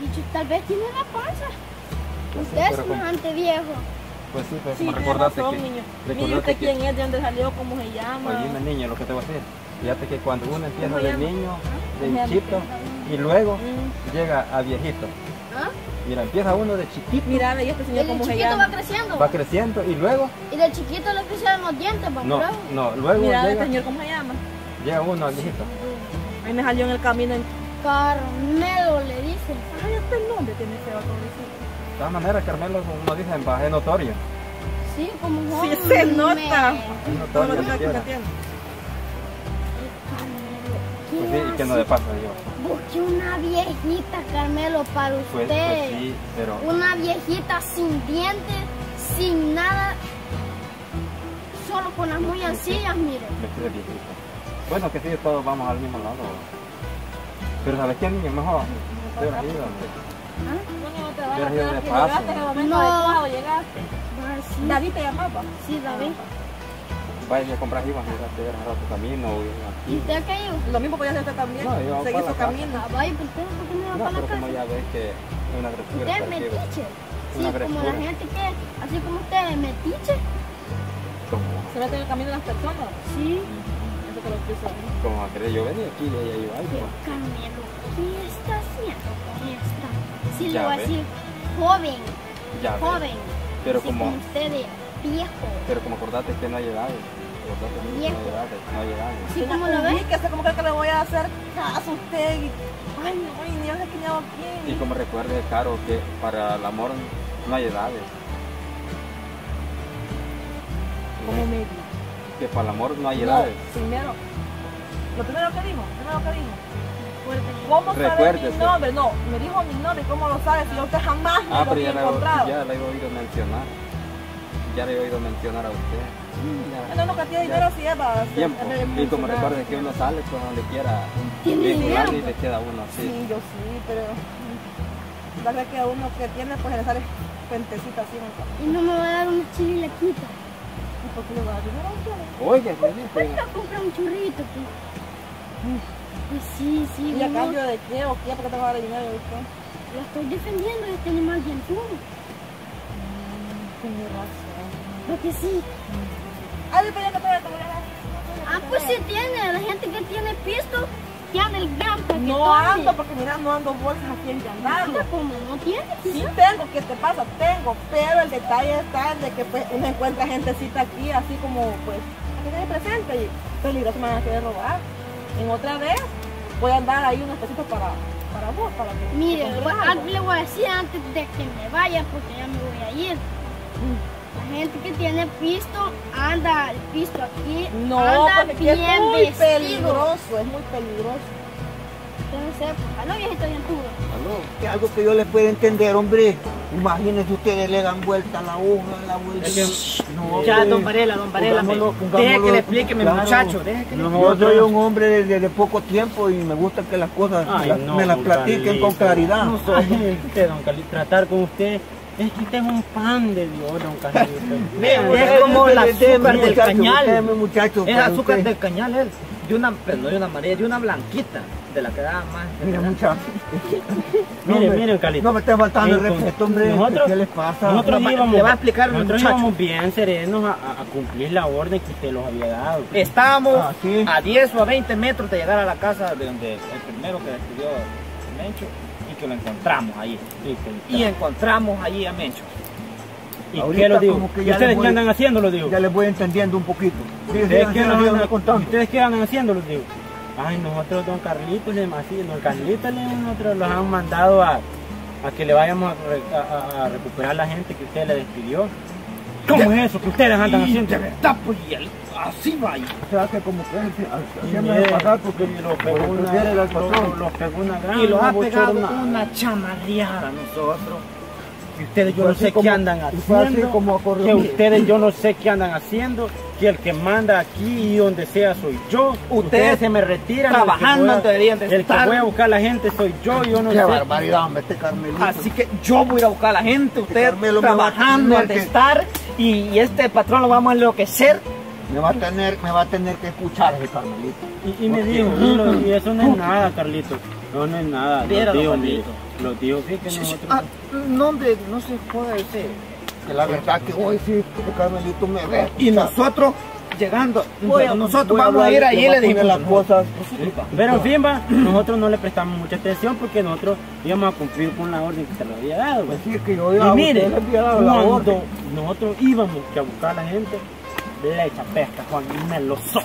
metiche, tal vez tiene la panza. Usted es semejante viejo. Pues sí, pero Sí, como tiene recordate razón, que... niño. recordate Niño, ¿usted que- quién es? ¿De dónde salió? ¿Cómo se llama? Oye, niño, lo que te voy a decir. Fíjate que cuando uno empieza ¿Cómo de llama? niño, de ¿Cómo llama? chiquito, y luego llega a viejito. ¿Ah? Mira, empieza uno de chiquito, Mira, ve este Y señor el cómo se chiquito llama. va creciendo. va creciendo y luego... Y del chiquito le crecen los dientes, va No, bravo. no, luego Mira, llega, este señor cómo se llama. llega uno al viejito. Ahí me salió en el camino. Carmelo le dicen. Ay, hasta el nombre tiene ese vato. De todas maneras, Carmelo, uno dice en baje notorio. Sí, como un Sí, se nota. Es Todo notorio, lo que ni siquiera. tiene. Pues sí, ¿y qué no le pasa yo? Busque una viejita, Carmelo, para Pues usted. sí, pero... Una viejita sin dientes, sin nada, solo con las muy sencillas, mire. Vestido de viejito. Bueno, que sí, todos vamos al mismo lado. Pero ¿sabes qué, niño? Mejor. Te hubieras ido, hombre. No te Hubieras ido de vayas a paso. llegaste en el momento No. adecuado, llegaste. Ah, sí. David te llamaba. Sí, David. Vaya a comprar ibas, te hubieras agarrado tu camino. ¿Y Aquí. usted ha caído? Lo mismo podía hacer usted también. No, yo Seguir para su la casa. camino. Ah, vaya, ¿por qué no va No, para la pero como casa? ya ves que es una frescura. Usted es para aquí, metiche. Sí, Una como la frescura. gente que, así como usted es metiche. Como, Se mete en el camino de las personas. Sí. Eso te lo quiso. como a querer yo venía aquí y ella iba ahí. Pero pues. Carmelo, ¿qué está haciendo con esta? Sí, le Ya voy a ves. decir joven, Ya ves. joven. Pero Así como, usted de viejo. pero como acordate que no hay edades. Acordate que no hay Viejo. edades, no hay edades. Sí, ¿cómo lo ve? Que hace como que le voy a hacer caso a usted. Y... Ay, no, ni sé qué hago aquí. Y como recuerde, Caro, que para el amor no hay edades. Como me dijo. Que para el amor no hay No, edades. primero. Lo primero que dijo. ¿Cómo sabe Recuérdese. mi nombre? No, me dijo mi nombre. ¿Cómo lo sabe? Si yo usted jamás me lo Pero había encontrado. ya la he oído mencionar. Ya le he oído mencionar a usted. No, no, cantidad de dinero sí es para hacer- Tiempo. Y como recuerde que uno sale pues donde quiera Tiene vincular dinero, y le queda a uno así. Sí, yo sí, pero la verdad que a uno que tiene pues le sale pentecita así en el camino. Y no me va a dar una chililequita. ¿Y por qué le va a dar dinero a usted? Oye, Pues voy a comprar un churrito, pues. Pues sí, sí. ¿Y a no, cambio de qué o qué? ¿Por qué te va a dar dinero a usted? la estoy defendiendo de este animal bien puro. Tiene razón. Porque sí. Ah, depende que te voy a tomar. Ah, pues sí tiene. La gente que tiene pisto tiene el gran paquetón. No ando, porque mira, no ando bolsas aquí en Yandarlo. Como no tiene, Sí quizás. tengo, ¿qué te pasa? Tengo, pero el detalle está en de que pues uno encuentra gentecita aquí así como pues a que se presente y peligroso me van a querer robar. En otra vez voy a andar ahí unos pesitos para vos, para que Mire, te compres algo. le voy a decir antes de que me vaya, porque ya me voy a ir. La gente que tiene pisto, anda el pisto aquí, No, anda porque aquí es bien muy vestido. peligroso, es muy peligroso. Entonces, aló viejito bien puro. Que algo que yo les pueda entender, hombre. Imagínense ustedes le dan vuelta a la hoja, la vuelta. No, Ya, hombre. don Varela, deje que le explique, mi claro. muchacho, deje que le No, explique. yo soy un hombre de poco tiempo y me gusta que las cosas me las platiquen con claridad. No soy usted, don Carlito, tratar con usted, es que usted es un pan de Dios, don Carlito. Es como el azúcar del cañal, muchacho, es azúcar del cañal, él. De una, pero no de una amarilla, de una blanquita, de la que da más. Mira, muchacho. Mire, Carlito. No me está faltando el respeto, hombre. Nosotros- ¿Qué les pasa? Nosotros íbamos, le va a explicar al nosotros muchacho. íbamos bien serenos a cumplir la orden que usted los había dado. Estábamos Ah, sí. A 10 o a 20 metros de llegar a la casa de donde el primero que despidió a Mencho y que lo encontramos ahí. Y encontramos allí a Mencho. ¿Y Ahorita qué lo digo? como que ¿Y ya ustedes les voy- qué andan haciendo, lo digo? Ya les voy entendiendo un poquito. Sí, ¿Ustedes qué síganme andan contando. ¿Ustedes qué andan haciendo, los digo? Ay, nosotros, don Carlitos, don Carlitos, nosotros los han mandado a que le vayamos a recuperar la gente que usted le despidió. ¿Cómo es eso que ustedes andan haciendo? de verdad, pues y así vaya. O sea que como que Y se me mire, va a pasar porque lo pegó porque una, prefiere el patrón. los pegó una gran Y los ha pegado bochornada. una chamarreada a nosotros. Y ustedes yo Fue no así sé como- qué andan fue así haciendo, como que ocurrió. ustedes yo no sé qué andan haciendo, que el que manda aquí y donde sea soy yo, ustedes se me retiran, trabajando el que deberían de el que estar. voy a buscar a la gente soy yo no Qué sé. barbaridad, hombre, este Carmelito. Así que yo voy a ir a buscar a la gente, ustedes Carmelo me va a trabajando tener al de que- estar y este patrón lo vamos a enloquecer. me va a tener que escuchar ese Carmelito. Y me dijo, y eso no es nada, Carlito, no es nada, Viera, Dios don mío. Carlito, Los dijo que nosotros... No, hombre, no se puede decir. Que la verdad que hoy sí, el Carmelito me ve. Y nosotros, llegando, nosotros vamos a ir allí y le dijimos las cosas. Pero en fin, va, nosotros no le prestamos mucha atención porque nosotros íbamos a cumplir con la orden que se le había dado. Pues sí, que yo y mire, le había dado la cuando orden. nosotros íbamos a buscar a la gente, le echa pesca, Juan, y me lo sopla.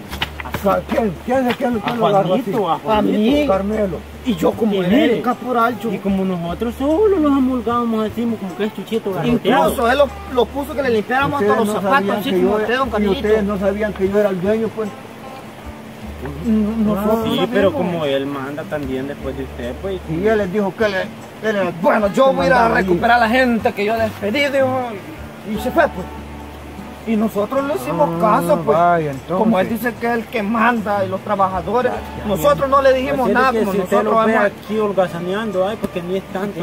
¿Quién A Juanito, a mí, Carmelo. Y yo como Y él, mire, el caporal, yo... Y como nosotros solo los amolgábamos así, como que es chuchito garroteado. Incluso él lo puso que le limpiáramos hasta los zapatos, así como usted, don Y Carlito. ustedes no sabían que yo era el dueño, pues. Nosotros Sí, sabíamos. pero como él manda también después de usted, pues... Y él les dijo que él era el Bueno, yo voy a ir a mandaba allí. recuperar a la gente que yo despedí, dijo, y se fue, pues. Y nosotros le hicimos caso, pues. Vaya, entonces. Como él dice que es el que manda y los trabajadores, nosotros no le dijimos Así nada, que como si usted nosotros lo ve vamos aquí holgazaneando, ay, porque ni es tanto.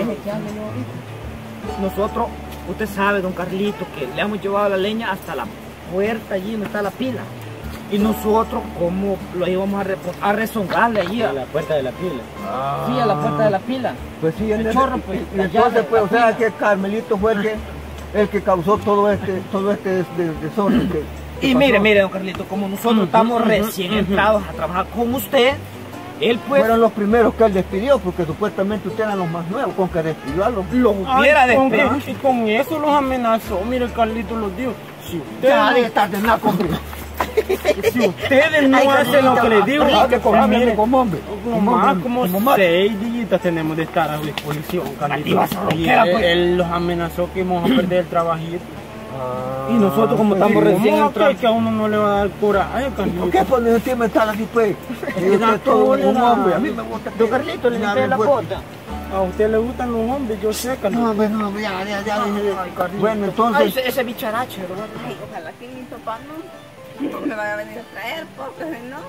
nosotros, usted sabe, don Carlito, que le hemos llevado la leña hasta la puerta allí donde está la pila. Y nosotros, ¿cómo lo íbamos a rezongarle allí? A la puerta de la pila. Sí, a la puerta de la pila. Pues sí, El chorro, pues, y la entonces, llave, pues, la o sea, pila. que Carmelito fue el que causó todo este desorden. Y mire, don Carlito, como nosotros estamos recién entrados a trabajar con usted, él pues Fueron los primeros que él despidió, porque supuestamente ustedes eran los más nuevos, con que despidió a los... los hubiera despedido. Y con eso los amenazó, mire, Carlito los dijo. Si Ya, ustedes, de estar de nada conmigo. si ustedes no hacen lo que les digo, que mire, como hombre. como más. 6 días tenemos de estar a disposición, Carlito. Activa esa Y loquera, pues. él los amenazó que íbamos a perder el trabajito. Y nosotros como estamos ¿Cómo recién va entrados. que a uno no le va a dar coraje, Carlito? ¿Por qué ponen usted me está así, pues? Y usted es todo un hombre, a mí me gusta que... Don Carlito, le limpié la bota. A usted le gustan los hombres, yo sé, Carlito. No, bueno, ya, bueno, Ay, entonces... ese bicharacho, ¿verdad? Ay, ojalá que mi papá no me vaya a venir a traer, porque si no,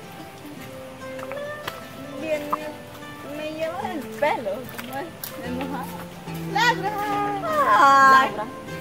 viene, me lleva el pelo, como es enojado. ¡Ladra! ¡Ladra!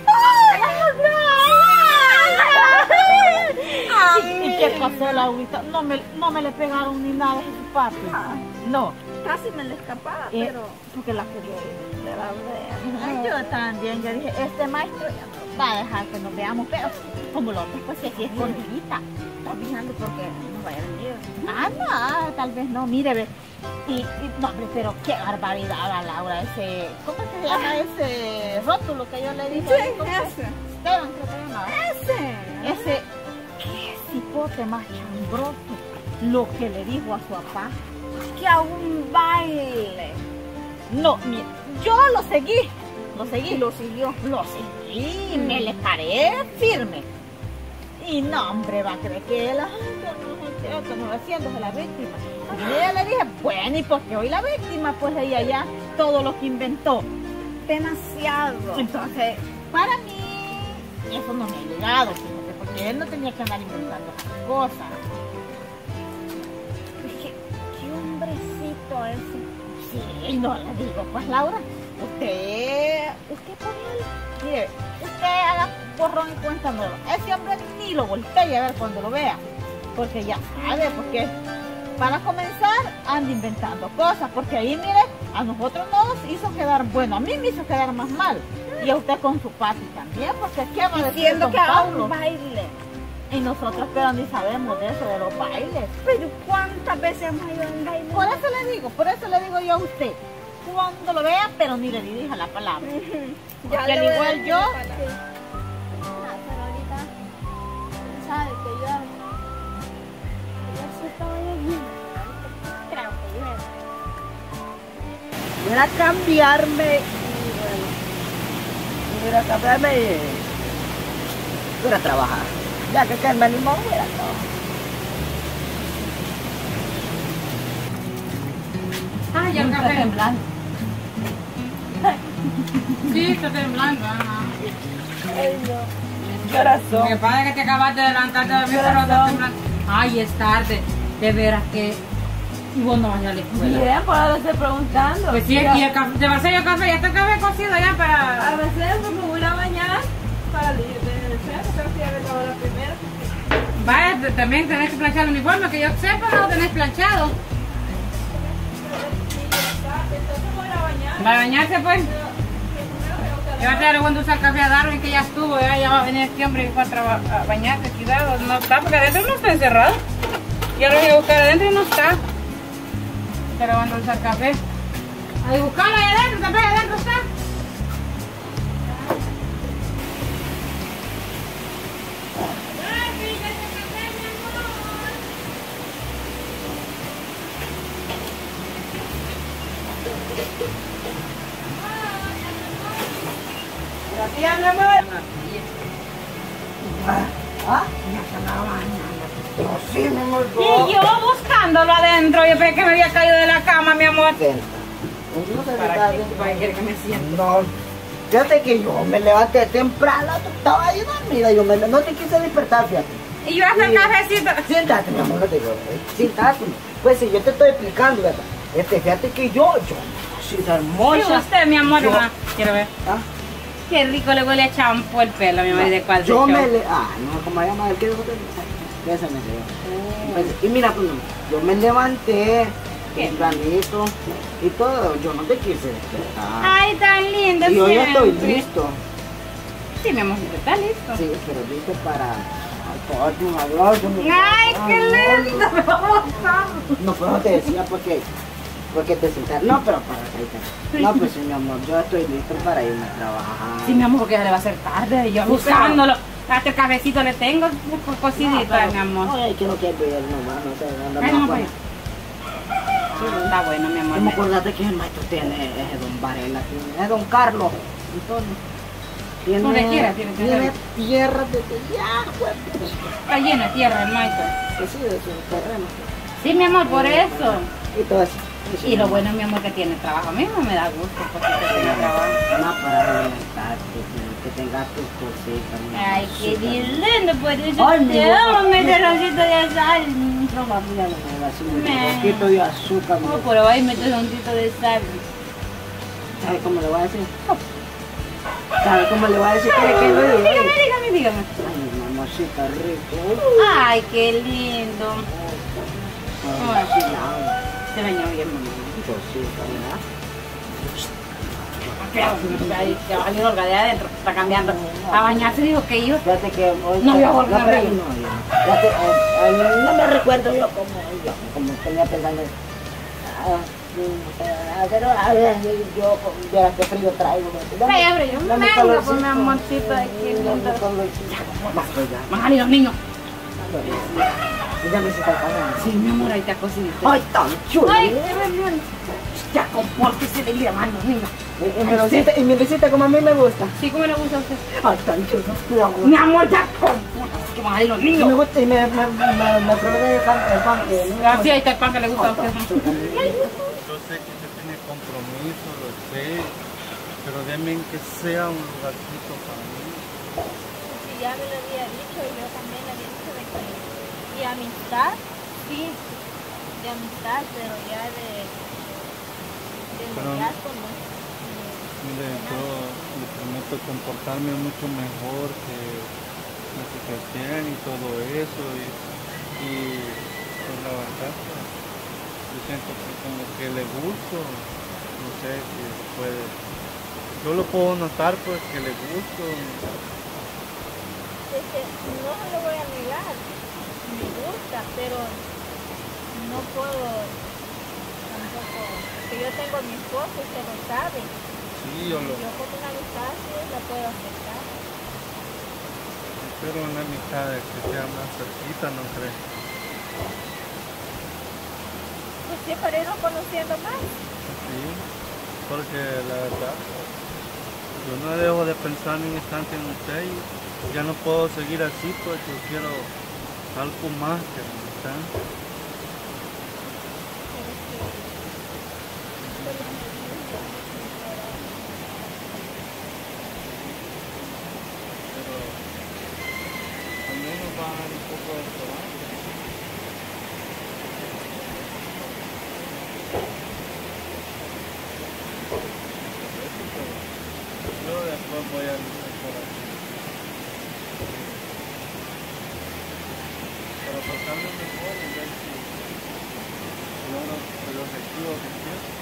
¿Y qué pasó, Laurita? No me le pegaron ni nada a su papi. No, Casi me le escapaba, pero porque la quería ir. de la verdad. Ay, yo también, yo dije, este maestro ya no va a dejar que nos veamos, pero como lo otro, pues sí, aquí escondidita. Está fijando porque no vaya a venir. No, tal vez no, mire, ve. Y no, hombre, pero qué barbaridad a Laura, ese, ¿cómo es que se llama ese rótulo que yo le dije? Sí, ¿Cómo se- ese. Esteban, creo que se llamaba. Ese. Qué cipote más chambroso, lo que le dijo a su papá. Que a un baile. No, mira, yo lo seguí, Lo siguió. me le paré firme. Y no, hombre, va a creer que él, no haciéndose la víctima. Y ella le dije, bueno, ¿y por qué hoy la víctima? Pues ella ya todo lo que inventó. Demasiado. Entonces, para mí, eso no me ha llegado, fíjate, porque él no tenía que andar inventando esas cosas. Qué hombrecito ese. Sí, no le digo, pues Laura, usted por él, mire, usted haga borrón y cuenta nueva. Ese hombre ni lo voltee a ver cuando lo vea, porque ya sabe, porque para comenzar anda inventando cosas, porque ahí mire, a nosotros nos hizo quedar, bueno, a mí me hizo quedar más mal, y a usted con su papi también, porque ¿qué va a decir Diciendo don que haga Paulo? un baile. Y nosotros pero ni sabemos de eso, de los bailes. Pero ¿cuántas veces hemos ido a un baile? Por eso le digo yo a usted, cuando lo vea, pero ni le dirija la palabra. Porque al le voy a igual decir yo, la palabra. Pero ahorita, sabe que yo sí estaba lloviendo. Creo que llueve. Voy a cambiarme y bueno, voy a cambiarme y voy a trabajar. Ya que me animó, voy a trabajar. Ah, ya el está café. temblando. Sí, está temblando. Ajá. Corazón. Lo que pasa es que te acabas de levantar de dormir, pero está temblando. Ay, es tarde. De veras que... Y vos no vas a la escuela. Bien, por ahora estoy preguntando. Pues sí, aquí el café, te vas a hacer el café, ya está el café cocido ya para... A veces me voy a bañar para ir de centro, tengo que ir a ver la hora primero. Vaya, también tenés que planchar el uniforme, que yo sepa, no lo tenés planchado. Entonces voy a Va a bañarse pues. Yo ahorita le voy a usar café a Darwin que ya estuvo, ya va a venir este hombre y va a bañarse, cuidado, no está, porque adentro no está encerrado. Yo lo voy a buscar adentro y no está. Pero van a usar café. Ahí buscarlo ahí adentro, café adentro está. Gracias, mi amor. Sí, mi amor. Y yo buscándolo adentro, yo pensé que me había caído de la cama, mi amor. ¿Para qué quiere que me siente? No, fíjate que yo me levanté temprano, tú estabas ahí dormida, no te quise despertar, fíjate. Y yo hacer cafecito. Siéntate, mi amor, no te digo, siéntate. Pues si yo te estoy explicando, ¿verdad? Fíjate que yo soy hermosa. Sí, usted, mi amor, Yo- quiero ver. ¿Ah? Qué rico le huele a champú el pelo, mi amor, ¿de cuál se Yo echó? no, como se llama, el que dijo que esa me dio. Pues, y mira, pues, yo me levanté tempranito y todo, yo no te quise despertar. Ay, tan lindo Y yo ya estoy siempre. listo. Sí, mi amor, está listo. Sí, pero listo para... un abrazo. Ay, qué lindo, me va a gustar. No, pero no te decía porque te sentar. No, pero para acá. No, pues sí, mi amor, yo estoy listo para irme a trabajar. Sí, mi amor, porque ya le va a hacer tarde. Yo buscándolo. Hasta el cafecito le tengo, cocidito, mi amor. Ay, que no quiero ver, no sé, Ay, no, pues. Está bueno, mi amor. ¿Cómo acordate que el maestro tiene es don Varela, es don Carlos? Entonces, Donde quiera tiene tierra desde ya, pues. Está lleno de tierra el maestro. Que sí, de su terreno. Sí, mi amor, por eso. Y todo eso. Y lo bueno, mi amor, que tiene trabajo. A mí no me da gusto porque usted tiene trabajo. No, para alimentarte, que tengas tus cositas. Ay, qué lindo, por eso Ay, mi te boca. amo, me terroncito de sal. No, mami, ya no me da así, un Me- poquito de azúcar. No, pero ahí me terroncito de sal. ¿Sabes cómo le voy a decir? ¿Sabes cómo le voy a decir? ¿Quiere que lo diga? Dígame. Ay, mamacita rico. Ay, qué lindo. Ay, sí, la Se bañó bien, mamá. cosita, ¿verdad? Cuidado, se va a salir Olga de adentro, está cambiando. A bañarse dijo que iba. Fíjate que hoy... No, yo volví a pero- reír. no, ya. Fíjate, no me recuerdo yo como tenía pensando. Pero a ver, yo verás qué frío traigo. Ay, abre yo. Dame Venga, calorcito. pues mi amorcito de aquí. Dame calorcito. Van a salir los niños. Ya me está cagando. Sí, mi amor, ahí te ha cocidito. Ay, tan chulo. Ay, qué bien. Ya compórtese de ir a los niños. Y mi risita como a mí me gusta. Sí, ¿cómo le gusta a usted? Ay, tan chulo. Mi amor, ya compórtese que van a salir los Y me niños. gusta y me probé el pan que no. Así ahí está el pan que le gusta a usted. Yo sé que usted tiene compromiso, lo sé, pero denme que sea un lugarcito para mí. Sí, ya me lo había dicho y yo también le había dicho de que y amistad, sí, de amistad, pero ya de noviazgo no. Mire, yo le prometo comportarme mucho mejor que la situación y todo eso y pues la verdad yo siento que como que le gusto, no sé si se puede, yo lo puedo notar pues que le gusto. Es que no se lo voy a negar, me gusta, pero no puedo tampoco, que yo tengo a mi esposo, usted lo sabe. Sí, yo Como una amistad sí la puedo aceptar. espero una amistad que sea más cerquita, ¿no crees? Pues sí, para irnos conociendo más. Sí, porque la verdad, yo no dejo de pensar en un instante en usted y ya no puedo seguir así, pues yo quiero algo más que amistad. Pero al menos va a dar un poco de esperanza. Yo después voy a luchar por aquí. Para pasarme mejor y ver si logro el objetivo que quiero.